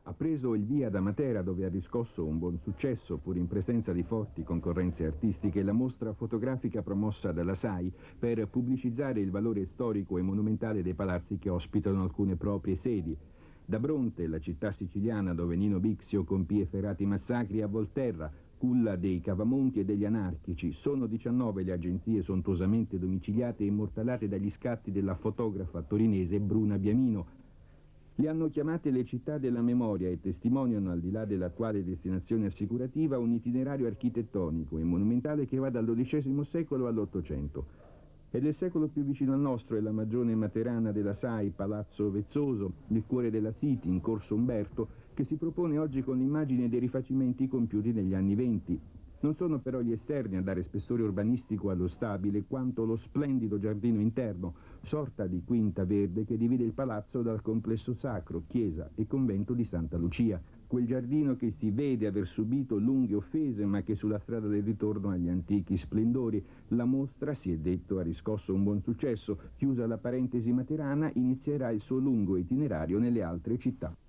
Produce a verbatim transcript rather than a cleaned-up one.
Ha preso il via da Matera, dove ha riscosso un buon successo, pur in presenza di forti concorrenze artistiche, la mostra fotografica promossa dalla S A I per pubblicizzare il valore storico e monumentale dei palazzi che ospitano alcune proprie sedi. Da Bronte, la città siciliana dove Nino Bixio compì efferati massacri, a Volterra, culla dei Cavamonti e degli anarchici, sono diciannove le agenzie sontuosamente domiciliate e immortalate dagli scatti della fotografa torinese Bruna Biamino. Le hanno chiamate le città della memoria e testimoniano, al di là dell'attuale destinazione assicurativa, un itinerario architettonico e monumentale che va dal dodicesimo secolo all'Ottocento. E del secolo più vicino al nostro è la magione materana della S A I, Palazzo Vezzoso, nel cuore della City, in Corso Umberto, che si propone oggi con l'immagine dei rifacimenti compiuti negli anni venti. Non sono però gli esterni a dare spessore urbanistico allo stabile, quanto lo splendido giardino interno, sorta di quinta verde che divide il palazzo dal complesso sacro, chiesa e convento di Santa Lucia. Quel giardino che si vede aver subito lunghe offese, ma che sulla strada del ritorno agli antichi splendori. La mostra, si è detto, ha riscosso un buon successo. Chiusa la parentesi materana, inizierà il suo lungo itinerario nelle altre città.